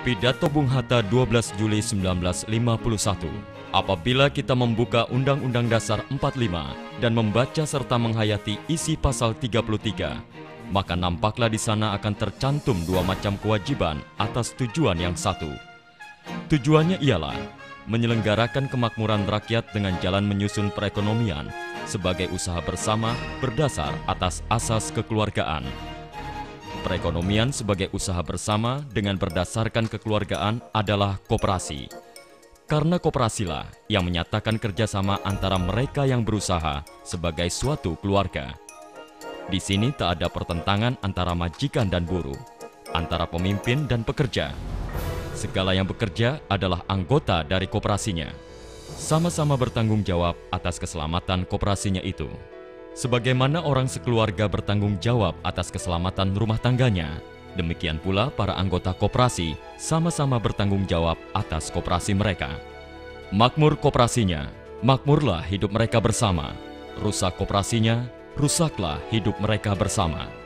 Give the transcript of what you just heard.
Pidato Bung Hatta 12 Juli 1951. Apabila kita membuka Undang-Undang Dasar 45 dan membaca serta menghayati isi pasal 33, maka nampaklah di sana akan tercantum dua macam kewajiban atas tujuan yang satu. Tujuannya ialah menyelenggarakan kemakmuran rakyat dengan jalan menyusun perekonomian sebagai usaha bersama berdasar atas asas kekeluargaan. Perekonomian sebagai usaha bersama dengan berdasarkan kekeluargaan adalah koperasi. Karena koperasilah yang menyatakan kerjasama antara mereka yang berusaha sebagai suatu keluarga. Di sini tak ada pertentangan antara majikan dan buruh, antara pemimpin dan pekerja. Segala yang bekerja adalah anggota dari koperasinya. Sama-sama bertanggung jawab atas keselamatan koperasinya itu. Sebagaimana orang sekeluarga bertanggung jawab atas keselamatan rumah tangganya, demikian pula para anggota koperasi sama-sama bertanggung jawab atas koperasi mereka. Makmur koperasinya, makmurlah hidup mereka bersama. Rusak koperasinya, rusaklah hidup mereka bersama.